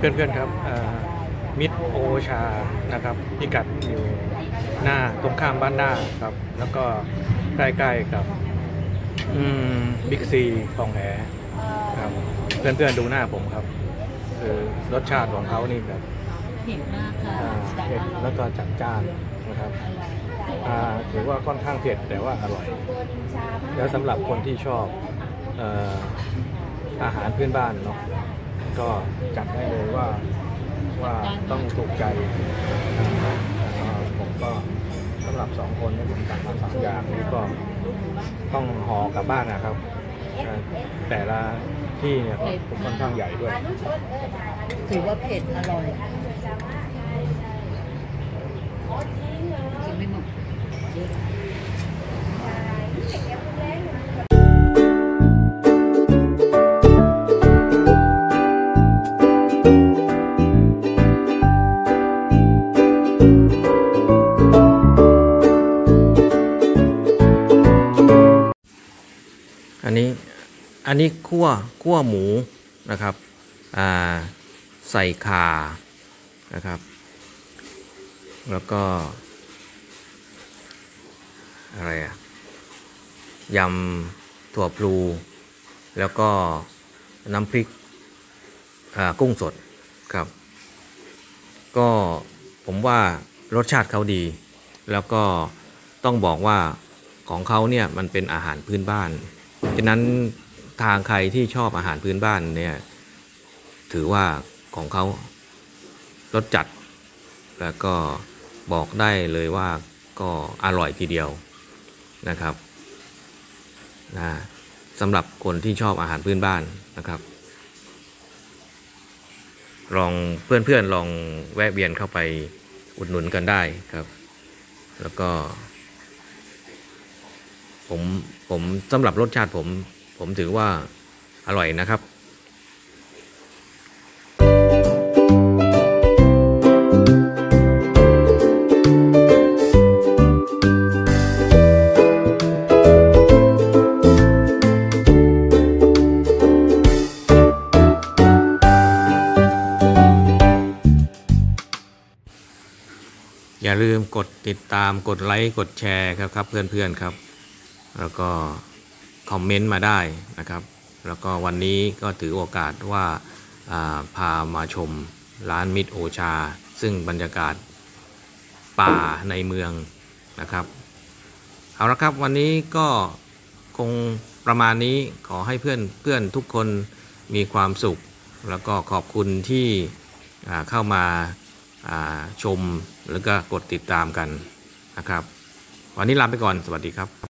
พื่อนๆครับมิตรโอชานะครับพิกัดอยู่หน้าตรงข้ามบ้านหน้าครับแล้วก็ใกล้ๆกับบิ๊กซีคลองแหครับเพื่อนๆดูหน้าผมครับคือรสชาติของเขานี่แบบเผ็ดมากค่ะเผ็ดแล้วก็จัดจ้านนะครับถือว่าค่อนข้างเผ็ดแต่ว่าอร่อยแล้วสำหรับคนที่ชอบอาหารพื้นบ้านเนาะก็จัดได้เลยว่าต้องถูกใจผมก็สำหรับ2 คนผมสั่งมา3 อย่างนี้ก็ต้องห่อกลับบ้านนะครับแต่ละที่เนี่ยก็ค่อนข้างใหญ่ด้วยถือว่าเผ็ดอร่อยกินไม่หมดอันนี้คั่วหมูนะครับใส่ข่านะครับแล้วก็อะไรยำถั่วพลูแล้วก็น้ำพริกกุ้งสดครับก็ผมว่ารสชาติเขาดีแล้วก็ต้องบอกว่าของเขาเนี่ยมันเป็นอาหารพื้นบ้านฉะนั้นทางใครที่ชอบอาหารพื้นบ้านเนี่ยถือว่าของเขารสจัดแล้วก็บอกได้เลยว่าก็อร่อยทีเดียวนะครับสำหรับคนที่ชอบอาหารพื้นบ้านนะครับลองเพื่อนๆลองแวะเวียนเข้าไปอุดหนุนกันได้ครับแล้วก็ผมสำหรับรสชาติผมถือว่าอร่อยนะครับอย่าลืมกดติดตามกดไลค์กดแชร์ครับเพื่อนๆครับแล้วก็คอมเมนต์มาได้นะครับแล้วก็วันนี้ก็ถือโอกาสว่าพามาชมร้านมิตรโอชาซึ่งบรรยากาศป่าในเมืองนะครับเอาละครับวันนี้ก็คงประมาณนี้ขอให้เพื่อนทุกคนมีความสุขแล้วก็ขอบคุณที่เข้ามาชมแล้วก็กดติดตามกันนะครับวันนี้ลาไปก่อนสวัสดีครับ